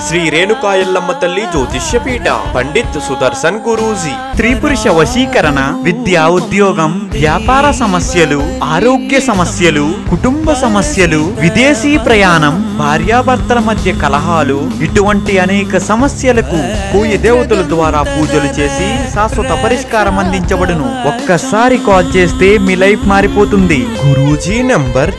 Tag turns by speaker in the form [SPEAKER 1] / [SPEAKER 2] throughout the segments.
[SPEAKER 1] శ్రీ రేణుకా ఎల్లమ్మ తల్లి జ్యోతిష్య పీఠ పండిత్ సుదర్శన్ గురూజీ.
[SPEAKER 2] స్త్రీ పురుష వశీకరణ, విద్యా ఉద్యోగం, వ్యాపార సమస్యలు, ఆరోగ్య సమస్యలు, కుటుంబ సమస్యలు, విదేశీ ప్రయాణం, భార్యాభర్తల మధ్య కలహాలు, ఇటువంటి అనేక సమస్యలకు కోయి దేవతల ద్వారా పూజలు చేసి శాశ్వత పరిష్కారం అందించబడును. ఒక్కసారి కాల్ చేస్తే మీ లైఫ్ మారిపోతుంది.
[SPEAKER 1] గురూజీ నంబర్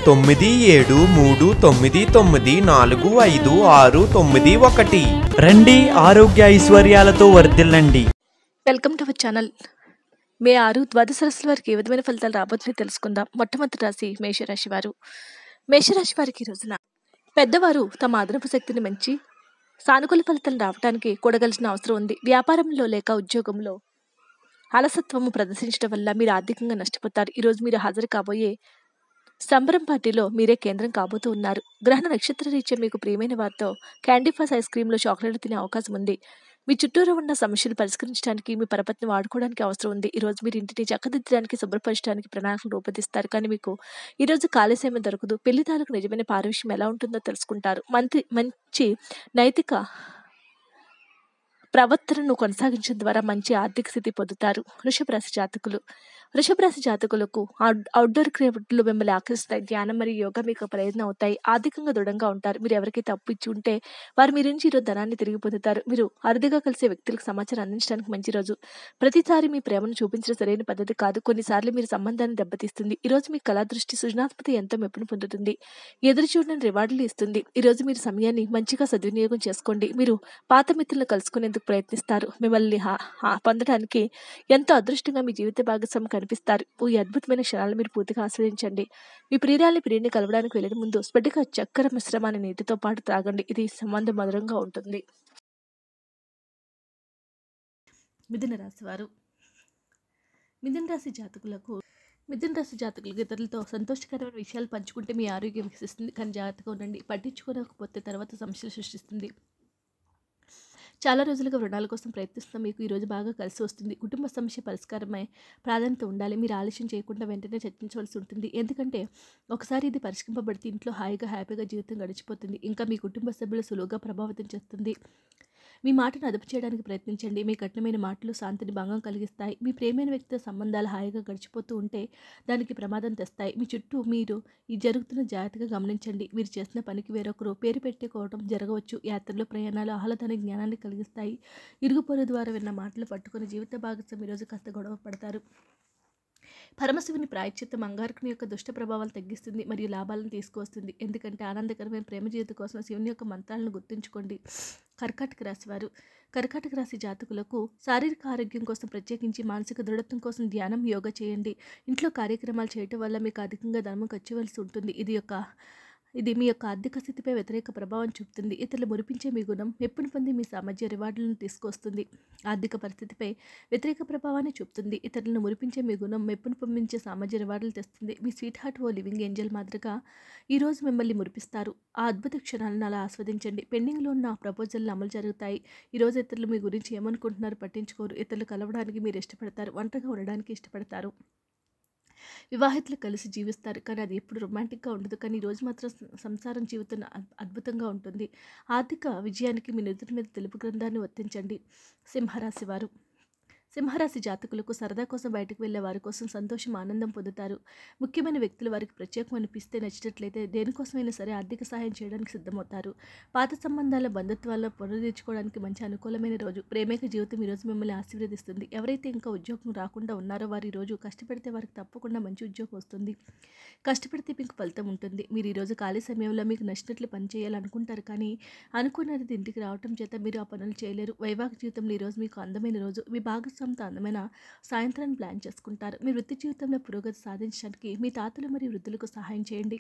[SPEAKER 1] 9739945691.
[SPEAKER 2] రండి, ఆరోగ్య ఐశ్వర్యాలతో వర్ధిల్లండి.
[SPEAKER 3] Welcome to our channel. May 6 ద్వాదశ రాశుల వారికి ఏ విధమైన ఫలితాలు రాబోతున్నాయో తెలుసుకుందాం. మొట్టమొదటి రాశి మేషరాశి వారు. మేషరాశి వారికి ఈ రోజున పెద్దవారు తమ అదనపు శక్తిని మంచి సానుకూల ఫలితాలు రావడానికి కూడగలిసిన అవసరం ఉంది. వ్యాపారంలో లేక ఉద్యోగంలో అలసత్వము ప్రదర్శించడం వల్ల మీరు ఆర్థికంగా నష్టపోతారు. ఈరోజు మీరు హాజరు కాబోయే సంబరం పార్టీలో మీరే కేంద్రం కాబోతూ ఉన్నారు. గ్రహణ నక్షత్ర రీత్యా మీకు ప్రియమైన వారితో క్యాండీఫాస్ ఐస్ క్రీంలో చాక్లెట్లు తినే అవకాశం ఉంది. మీ చుట్టూరు ఉన్న సమస్యలు పరిష్కరించడానికి మీ పరపతిని వాడుకోవడానికి అవసరం ఉంది. ఈరోజు మీరు ఇంటిని చక్కదిద్దడానికి, శుభ్రపరచడానికి ప్రణాళికలు రూపొందిస్తారు. కానీ మీకు ఈరోజు ఖాళీ సమయం దొరకదు. పెళ్లి తాలూకు నిజమైన పారవిష్యం ఎలా ఉంటుందో తెలుసుకుంటారు. మంచి నైతిక ప్రవర్తనను కొనసాగించడం ద్వారా మంచి ఆర్థిక స్థితి పొందుతారు. వృషభ రాశి జాతకులకు అవుట్డోర్ క్రీడలు మిమ్మల్ని ఆకర్షిస్తాయి. ధ్యానం మరియు యోగా మీకు ప్రయోజనం అవుతాయి. ఆర్థికంగా దృఢంగా ఉంటారు. మీరు ఎవరికైతే అప్పు ఇచ్చి ఉంటే వారి మీ నుంచి ఈరోజు ధనాన్ని తిరిగి పొందుతారు. మీరు అరుదుగా కలిసే వ్యక్తులకు సమాచారం అందించడానికి మంచి రోజు. ప్రతిసారి మీ ప్రేమను చూపించడం సరైన పద్ధతి కాదు. కొన్నిసార్లు మీరు సంబంధాన్ని దెబ్బతీస్తుంది. ఈరోజు మీ కళా దృష్టి సృజనాత్మకత ఎంతో మెప్పును పొందుతుంది. ఎదురు చూడని రివార్డులు ఇస్తుంది. ఈరోజు మీరు సమయాన్ని మంచిగా సద్వినియోగం చేసుకోండి. మీరు పాత మిత్రులను కలుసుకునేందుకు ప్రయత్నిస్తారు. మిమ్మల్ని పొందడానికి ఎంతో అదృష్టంగా మీ జీవిత భాగస్వామి కనిపిస్తారు. ఈ అద్భుతమైన క్షణాలు మీరు పూర్తిగా ఆస్వాదించండి. మీ ప్రియుడిని కలవడానికి వెళ్ళిన ముందు స్ఫటిక చక్కెర మిశ్రమాన్ని నీటితో పాటు త్రాగండి. ఇది సంబంధం మధురంగా ఉంటుంది. మిథున రాశి జాతకులకు ఇతరులతో సంతోషకరమైన విషయాలు పంచుకుంటే మీ ఆరోగ్యం వికసిస్తుంది. కానీ జాగ్రత్తగా ఉండండి. పట్టించుకోకపోతే తర్వాత సమస్యలు సృష్టిస్తుంది. చాలా రోజులుగా రుణాల కోసం ప్రయత్నిస్తున్న మీకు ఈరోజు బాగా కలిసి వస్తుంది. కుటుంబ సమస్య పరిష్కారమై ప్రాధాన్యత ఉండాలి. మీరు ఆలస్యం చేయకుండా వెంటనే చర్చించవలసి ఉంటుంది. ఎందుకంటే ఒకసారి ఇది పరిష్కరింపబడితే ఇంట్లో హ్యాపీగా జీవితం గడిచిపోతుంది. ఇంకా మీ కుటుంబ సభ్యులు సులువుగా ప్రభావితం చేస్తుంది. మీ మాటను అదుపు చేయడానికి ప్రయత్నించండి. మీ కఠినమైన మాటలు శాంతిని భంగం కలిగిస్తాయి. మీ ప్రేమైన వ్యక్తితో సంబంధాలు హాయిగా గడిచిపోతూ ఉంటే దానికి ప్రమాదం తెస్తాయి. మీ చుట్టూ మీరు ఈ జరుగుతున్న జాగ్రత్తగా గమనించండి. మీరు చేసిన పనికి వేరొకరు పేరు పెట్టుకోవడం జరగవచ్చు. యాత్రలు, ప్రయాణాలు ఆహ్లాదానికి జ్ఞానాన్ని కలిగిస్తాయి. ఇరుగు పొరుగు ద్వారా విన్న మాటలు పట్టుకుని జీవిత భాగస్వామి ఈరోజు కాస్త గొడవ పడతారు. పరమశివుని ప్రాయశ్చిత్తం అంగారకుని యొక్క దుష్ట ప్రభావాలు తగ్గిస్తుంది మరియు లాభాలను తీసుకువస్తుంది. ఎందుకంటే ఆనందకరమైన ప్రేమ జీవితం కోసం శివుని యొక్క మంత్రాలను గుర్తుంచుకోండి. కర్కాటక రాశి జాతకులకు శారీరక ఆరోగ్యం కోసం, ప్రత్యేకించి మానసిక దృఢత్వం కోసం ధ్యానం, యోగా చేయండి. ఇంట్లో కార్యక్రమాలు చేయటం వల్ల మీకు అధికంగా ధనం ఖర్చువలసి ఉంటుంది. ఇది మీ యొక్క ఆర్థిక స్థితిపై వ్యతిరేక ప్రభావం చూపుతుంది. ఇతరులు మురిపించే మీ గుణం మెప్పును పొంది మీ సామర్థ్య రివార్డులను తీసుకొస్తుంది. ఆర్థిక పరిస్థితిపై వ్యతిరేక ప్రభావాన్ని చూపుతుంది. ఇతరులను మురిపించే మీ గుణం మెప్పును పొందించే సామర్థ్య రివార్డులు తెస్తుంది. మీ స్వీట్ హార్ట్ ఓ లివింగ్ ఏంజల్ మాదిరిగా ఈరోజు మిమ్మల్ని మురిపిస్తారు. ఆ అద్భుత క్షణాలను అలా ఆస్వాదించండి. పెండింగ్లో ఉన్న ప్రపోజల్లు అమలు జరుగుతాయి. ఈరోజు ఇతరులు మీ గురించి ఏమనుకుంటున్నారో పట్టించుకోరు. ఇతరులు కలవడానికి మీరు ఇష్టపడతారు. ఒంటరిగా ఉండడానికి ఇష్టపడతారు. వివాహితులు కలిసి జీవిస్తారు. కానీ అది ఎప్పుడు రొమాంటిక్గా ఉండదు. కానీ ఈరోజు మాత్రం సంసారం జీవితం అద్భుతంగా ఉంటుంది. ఆర్థిక విజయానికి మీ నుదుటి మీద తెలుపు గ్రంథాన్ని వర్తించండి. సింహరాశి జాతకులకు సరదా కోసం బయటకు వెళ్లే వారి కోసం సంతోషం, ఆనందం పొందుతారు. ముఖ్యమైన వ్యక్తులు వారికి ప్రత్యేకం అనిపిస్తే నచ్చినట్లయితే దేనికోసమైనా సరే ఆర్థిక సహాయం చేయడానికి సిద్ధమవుతారు. పాత సంబంధాల, బంధుత్వాలను పునరుద్ధరించుకోవడానికి మంచి అనుకూలమైన రోజు. ప్రేమిక జీవితం ఈరోజు మిమ్మల్ని ఆశీర్వదిస్తుంది. ఎవరైతే ఇంకా ఉద్యోగం రాకుండా ఉన్నారో వారు ఈరోజు కష్టపడితే వారికి తప్పకుండా మంచి ఉద్యోగం వస్తుంది. కష్టపడితే మీకు ఫలితం ఉంటుంది. మీరు ఈరోజు ఖాళీ సమయంలో మీకు నచ్చినట్లు పని చేయాలనుకుంటారు. కానీ అనుకున్నది ఇంటికి రావటం చేత మీరు ఆ పనులు చేయలేరు. వైవాహిక జీవితంలో ఈరోజు మీకు అందమైన రోజు. మీ భాగస్వామితో అందమైన సాయంత్రాన్ని ప్లాన్ చేసుకుంటారు. మీ వృత్తి జీవితంలో పురోగతి సాధించడానికి మీ తాతలు మరియు వృద్ధులకు సహాయం చేయండి.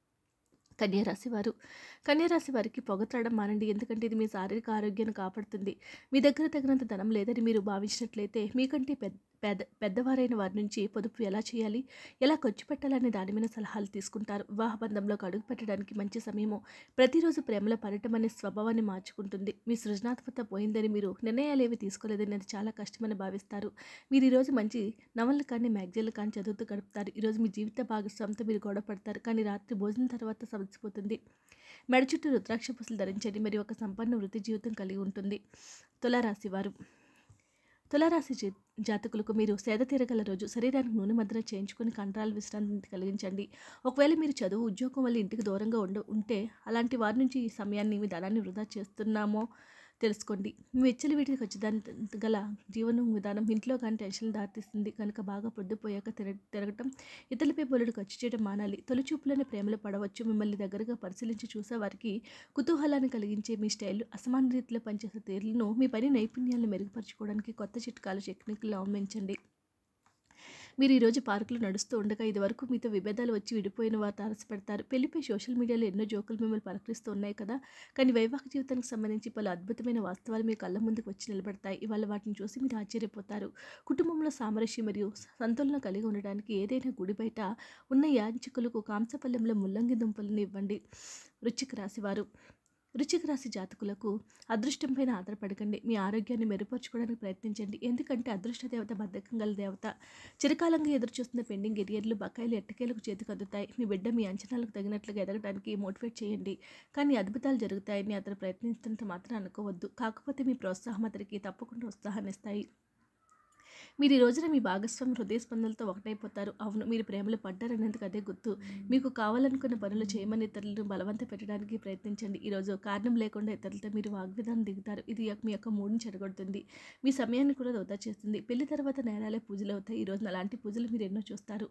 [SPEAKER 3] కన్యారాశి వారికి పొగత్రాడం మానండి. ఎందుకంటే ఇది మీ శారీరక ఆరోగ్యాన్ని కాపాడుతుంది. మీ దగ్గర తగినంత ధనం లేదని మీరు భావించినట్లయితే మీకంటే పెద్దవారైన వారి నుంచి పొదుపు ఎలా చేయాలి, ఎలా ఖర్చు పెట్టాలనే దాని మీద సలహాలు తీసుకుంటారు. వివాహ బంధంలోకి అడుగు పెట్టడానికి మంచి సమయము. ప్రతిరోజు ప్రేమలో పడటం అనే స్వభావాన్ని మార్చుకుంటుంది. మీ సృజనాత్మకత పోయిందని మీరు నిర్ణయాలు ఏవి తీసుకోలేదని అది చాలా కష్టమని భావిస్తారు. మీరు ఈరోజు మంచి నవలలు కానీ మ్యాగజైన్లు కానీ చదువుతూ గడుపుతారు. ఈరోజు మీ జీవిత భాగస్వామితో మీరు గొడవ పడతారు. కానీ రాత్రి భోజనం తర్వాత సమసిపోతుంది. మెడ చుట్టూ రుద్రాక్ష పూసలు ధరించండి. మరియు ఒక సంపన్న వృత్తి జీవితం కలిగి ఉంటుంది. తులారాశి వారు. తులారాశి జాతకులకు మీరు సేద తీరగల రోజు. శరీరానికి నూనె మద్దన చేయించుకొని కండరాల విశ్రాంతి కలిగించండి. ఒకవేళ మీరు చదువు ఉద్యోగం వల్ల ఇంటికి దూరంగా ఉంటే అలాంటి వారి నుంచి ఈ సమయాన్ని మీ ధనాన్ని వృధా చేస్తున్నామో తెలుసుకోండి. మీ వెచ్చలి వీటికి ఖచ్చితంగా గల జీవనం విధానం ఇంట్లో కానీ టెన్షన్లు దారితీస్తుంది కనుక బాగా పొద్దుపోయాక తిరగటం, ఇతరులపై బోలెడు ఖర్చు చేయడం మానాలి. తొలి చూపులోనే ప్రేమలో పడవచ్చు. మిమ్మల్ని దగ్గరగా పరిశీలించి చూసే వారికి కుతూహలాన్ని కలిగించే మీ స్టైల్, అసమాన రీతిలో పనిచేసే తీరులను, మీ పని నైపుణ్యాలను మెరుగుపరచుకోవడానికి కొత్త చిట్కాలు టెక్నిక్లు అవలంబించండి. మీరు ఈరోజు పార్కులో నడుస్తూ ఉండగా ఇదివరకు మీతో విభేదాలు వచ్చి విడిపోయిన వారు తారసపడతారు. పెళ్లిపై సోషల్ మీడియాలో ఎన్నో జోకులు మిమ్మల్ని పలకరిస్తూ ఉన్నాయి కదా. కానీ వైవాహిక జీవితానికి సంబంధించి పలు అద్భుతమైన వాస్తవాలు మీ కళ్ళ ముందుకు వచ్చి నిలబడతాయి. ఇవాళ వాటిని చూసి మీరు ఆశ్చర్యపోతారు. కుటుంబంలో సామరస్యం మరియు సంతులన కలిగి ఉండడానికి ఏదైనా గుడి బయట ఉన్న యాచకులకు కాంసపల్లెంలో ముల్లంగి దుంపలను ఇవ్వండి. వృశ్చిక రాశివారు. వృశ్చిక రాశి జాతకులకు అదృష్టంపైన ఆధారపడకండి. మీ ఆరోగ్యాన్ని మెరుగుపరచుకోవడానికి ప్రయత్నించండి. ఎందుకంటే అదృష్ట దేవత బద్ధకం గల దేవత. చిరకాలంగా ఎదురుచూస్తున్న పెండింగ్ ఎరియర్లు, బకాయిలు ఎట్టకేలకు చేతికి అందుతాయి. మీ బిడ్డ మీ అంచనాలకు తగినట్లుగా ఎదగడానికి మోటివేట్ చేయండి. కానీ అద్భుతాలు జరుగుతాయని అతను ప్రయత్నిస్తున్నంత మాత్రం అనుకోవద్దు. కాకపోతే మీ ప్రోత్సాహం అతనికి తప్పకుండా ఉత్సాహాన్ని ఇస్తాయి. మీరు ఈ రోజున మీ భాగస్వామి హృదయ స్పందనలతో ఒకటైపోతారు. అవును, మీరు ప్రేమలో పడ్డారనేందుకు అదే గుర్తు. మీకు కావాలనుకున్న పనులు చేయమని ఇతరులను బలవంత పెట్టడానికి ప్రయత్నించండి. ఈరోజు కారణం లేకుండా ఇతరులతో మీరు వాగ్విధానం దిగుతారు. ఇది మీ యొక్క మూడుని చెడగొడుతుంది. మీ సమయాన్ని కూడా వృధా చేస్తుంది. పెళ్లి తర్వాత నేరాలే పూజలు అవుతాయి. ఈ రోజున అలాంటి పూజలు మీరు ఎన్నో చూస్తారు.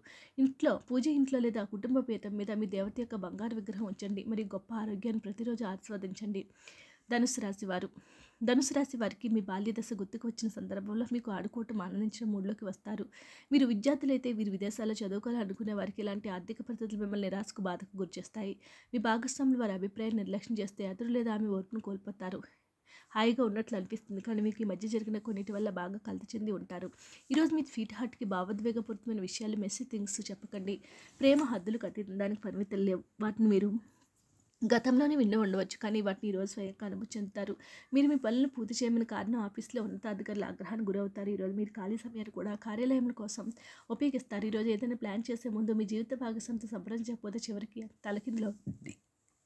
[SPEAKER 3] ఇంట్లో లేదా కుటుంబ పీఠం మీద మీ దేవత యొక్క బంగారు విగ్రహం ఉంచండి. మరియు గొప్ప ఆరోగ్యాన్ని ప్రతిరోజు ఆస్వాదించండి. ధనుసు రాశి వారు. ధనుసు రాశి వారికి మీ బాల్య దశ గుర్తుకు వచ్చిన సందర్భంలో మీకు ఆడుకోవటం ఆనందించిన మూడ్లోకి వస్తారు. మీరు విద్యార్థులైతే వీరు విదేశాల్లో చదువుకోవాలని అనుకునే వారికి ఇలాంటి ఆర్థిక పరిస్థితులు మిమ్మల్ని నిరాశకు బాధకు గురిచేస్తాయి. మీ భాగస్వాములు వారి అభిప్రాయాన్ని నిర్లక్ష్యం చేస్తే అతడు లేదా ఆమె ఓర్పును కోల్పోతారు. హాయిగా ఉన్నట్లు అనిపిస్తుంది కానీ మీకు ఈ మధ్య జరిగిన కొన్నిటి వల్ల బాగా కలత చెంది ఉంటారు. ఈరోజు మీ స్వీట్ హార్ట్కి భావోద్వేగపూరితమైన విషయాలు, మెస్సీ థింగ్స్ చెప్పకండి. ప్రేమ హద్దులకు అతీతం, దానికి పరిమితులు లేవు. వాటిని మీరు గతంలోనే విన్న ఉండవచ్చు కానీ వాటిని ఈరోజు స్వయంగా అనుభూతి చెందుతారు. మీరు మీ పనులను పూర్తి చేయమని కారణం ఆఫీస్లో ఉన్నతాధికారుల ఆగ్రహానికి గురవుతారు. ఈరోజు మీరు ఖాళీ సమయాన్ని కూడా కార్యాలయం కోసం ఉపయోగిస్తారు. ఈరోజు ఏదైనా ప్లాన్ చేసే ముందు మీ జీవిత భాగస్వామితో సంప్రదించకపోతే చివరికి తలకిందులో ఉంటుంది.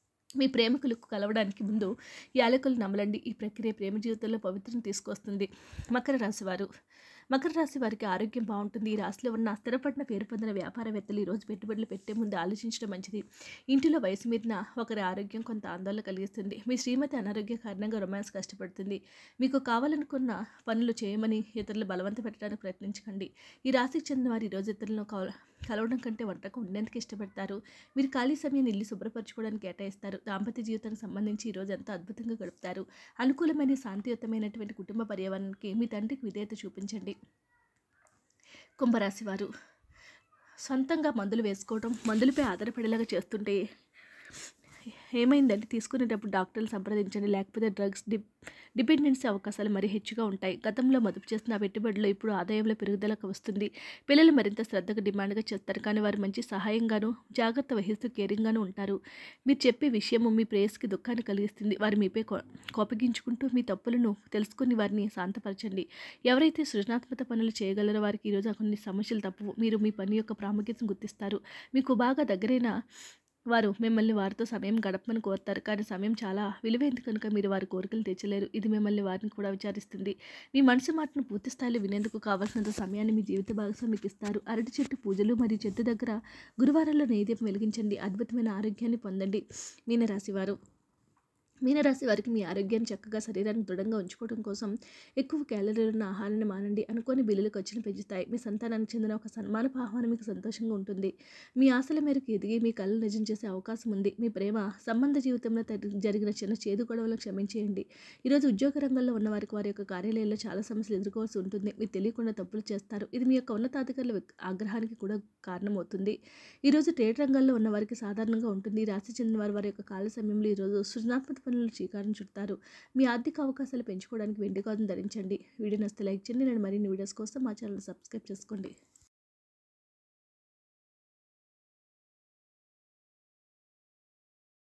[SPEAKER 3] మీ ప్రేమికులకు కలవడానికి ముందు యాలకులు నమలండి. ఈ ప్రక్రియ ప్రేమ జీవితంలో పవిత్రం తీసుకొస్తుంది. మకర రాశివారు. మకర రాశి వారికి ఆరోగ్యం బాగుంటుంది. ఈ రాశిలో ఉన్న స్థిరపడిన పేరు పొందిన వ్యాపారవేత్తలు ఈరోజు పెట్టుబడులు పెట్టే ముందు ఆలోచించడం మంచిది. ఇంటిలో వయసు మీరిన ఒకరి ఆరోగ్యం కొంత ఆందోళన కలిగిస్తుంది. మీ శ్రీమతి అనారోగ్య కారణంగా రొమాన్స్ కష్టపడుతుంది. మీకు కావాలనుకున్న పనులు చేయమని ఇతరులు బలవంత పెట్టడానికి ప్రయత్నించకండి. ఈ రాశికి చెందిన వారు ఈరోజు ఇతరులను కలవడం కంటే వంటకు ఉండేందుకు ఇష్టపడతారు. మీరు ఖాళీ సమయాన్ని ఇల్లు శుభ్రపరచుకోవడానికి కేటాయిస్తారు. దాంపత్య జీవితానికి సంబంధించి ఈరోజు ఎంతో అద్భుతంగా గడుపుతారు. అనుకూలమైన శాంతియుతమైనటువంటి కుటుంబ పర్యావరణానికి మీ తండ్రికి విధేయత చూపించండి. కుంభరాశి వారు. సొంతంగా మందులు వేసుకోవడం, మందులపై ఆధారపడేలాగా చేస్తుంటే ఏమైందంటే తీసుకునేటప్పుడు డాక్టర్లు సంప్రదించండి. లేకపోతే డ్రగ్స్ డిపెండెన్సీ అవకాశాలు మరీ హెచ్చుగా ఉంటాయి. గతంలో మదుపు చేసిన పెట్టుబడిలో ఇప్పుడు ఆదాయంలో పెరుగుదలకు వస్తుంది. పిల్లలు మరింత శ్రద్ధగా డిమాండ్గా చేస్తారు కానీ వారు మంచి సహాయంగాను జాగ్రత్త వహిస్తూ కేరింగ్గాను ఉంటారు. మీరు చెప్పే విషయము మీ ప్రేయస్కి దుఃఖాన్ని కలిగిస్తుంది. వారు మీపై కోపగించుకుంటూ మీ తప్పులను తెలుసుకుని వారిని శాంతపరచండి. ఎవరైతే సృజనాత్మక పనులు చేయగలరో వారికి ఈరోజు కొన్ని సమస్యలు తప్పవు. మీరు మీ పని యొక్క ప్రాముఖ్యతను గుర్తిస్తారు. మీకు బాగా దగ్గరైన వారు మిమ్మల్ని వారితో సమయం గడపమని కోరుతారు కానీ సమయం చాలా విలువైంది కనుక మీరు వారి కోరికలు తీర్చలేరు. ఇది మిమ్మల్ని వారిని కూడా విచారిస్తుంది. మీ మనసు మాటను పూర్తి స్థాయిలో వినేందుకు కావాల్సినంత సమయాన్ని మీ జీవిత భాగస్వామికి ఇస్తారు. అరటి చెట్టు పూజలు మరియు చెట్టు దగ్గర గురువారాల్లో నైవేద్యం వెలిగించండి. అద్భుతమైన ఆరోగ్యాన్ని పొందండి. మీనరాశి వారికి మీ ఆరోగ్యాన్ని చక్కగా శరీరాన్ని దృఢంగా ఉంచుకోవడం కోసం ఎక్కువ క్యాలరీలు ఉన్న ఆహారాన్ని మానండి. అనుకోని బిల్లులు ఖర్చును పెంచుతాయి. మీ సంతానానికి చెందిన ఒక సన్మానపు ఆహ్వానం మీకు సంతోషంగా ఉంటుంది. మీ ఆశల మేరకు ఎదిగి మీ కళలు నిజం చేసే అవకాశం ఉంది. మీ ప్రేమ సంబంధ జీవితంలో జరిగిన చిన్న చేదు గొడవలను క్షమించేయండి. ఈరోజు ఉద్యోగ రంగంలో ఉన్న వారికి వారి యొక్క కార్యాలయాల్లో చాలా సమస్యలు ఎదుర్కోవాల్సి ఉంటుంది. మీరు తెలియకుండా తప్పులు చేస్తారు. ఇది మీ యొక్క ఉన్నతాధికారుల ఆగ్రహానికి కూడా కారణమవుతుంది. ఈరోజు ట్రేడ్ రంగంలో ఉన్న వారికి సాధారణంగా ఉంటుంది. ఈ రాశి చెందిన వారి యొక్క కాల సమయంలో ఈరోజు సృజనాత్మక పనులు శ్రీకారం చుడతారు. మీ ఆర్థిక అవకాశాలు పెంచుకోవడానికి వెండి గాజును ధరించండి. వీడియో నచ్చితే లైక్ చేయండి. నేను మరిన్ని వీడియోస్ కోసం మా ఛానల్ సబ్స్క్రైబ్ చేసుకోండి.